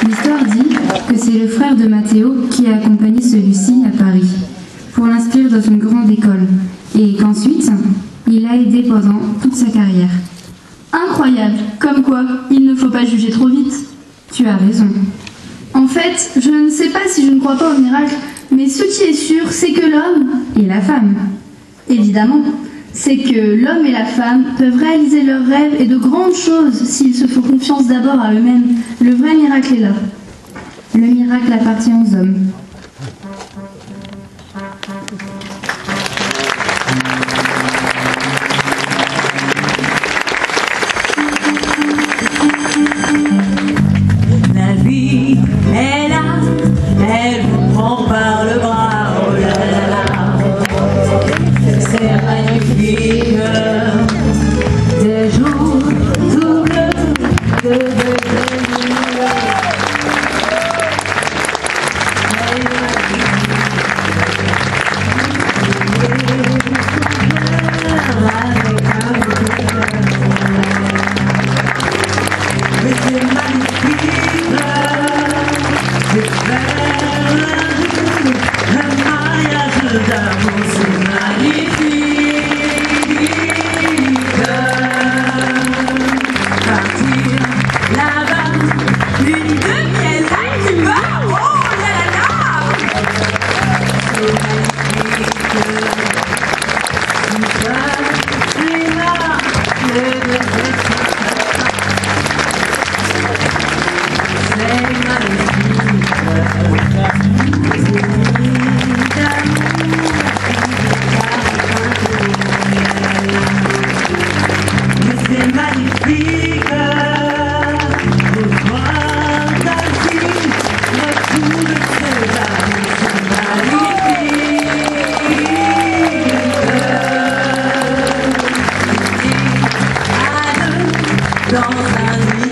L'histoire dit que c'est le frère de Matteo qui a accompagné celui-ci à Paris pour l'inscrire dans une grande école et qu'ensuite il l'a aidé pendant toute sa carrière. Incroyable, comme quoi il ne faut pas juger trop vite. Tu as raison. En fait, je ne sais pas si je ne crois pas au miracle, mais ce qui est sûr, c'est que l'homme Et la femme. évidemment, c'est que l'homme et la femme peuvent réaliser leurs rêves et de grandes choses s'ils se font confiance d'abord à eux-mêmes. Le vrai miracle est là. Le miracle appartient aux hommes. La vie est là, elle vous prend par le bras, oh là là là, c'est magnifique. Des jours tout bleus, de dans un lit.